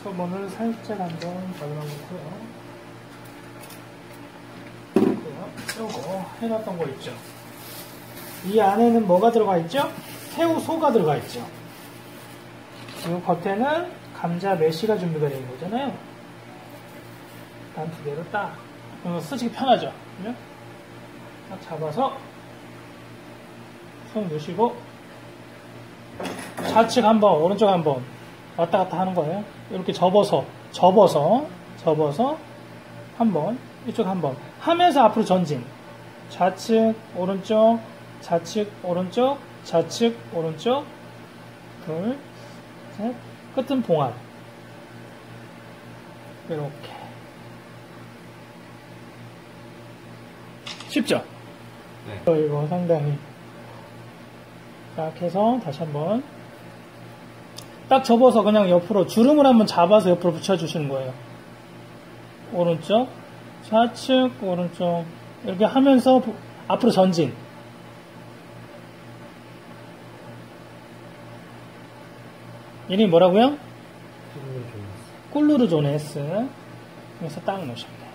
초본을 살짝 한번 발라놓고요. 요거 해놨던 거 있죠. 이 안에는 뭐가 들어가 있죠? 새우소가 들어가 있죠. 그리고 겉에는 감자 메쉬가 준비가 되어 있는 거잖아요. 단 두 개로 딱 쓰기 편하죠. 그죠? 딱 잡아서 손 넣으시고 좌측 한번 오른쪽 한번 왔다 갔다 하는 거예요. 이렇게 접어서 한번 이쪽 한번 하면서 앞으로 전진. 좌측 오른쪽 좌측 오른쪽 좌측 오른쪽 둘 셋 끝은 봉합. 이렇게 쉽죠? 네. 이거 상당히 딱 해서 다시 한번 딱 접어서 그냥 옆으로 주름을 한번 잡아서 옆으로 붙여주시는 거예요. 오른쪽 좌측 오른쪽 이렇게 하면서 앞으로 전진. 이름이 뭐라고요? 꿀루르 조네스. 그래서 딱 놓으십니다.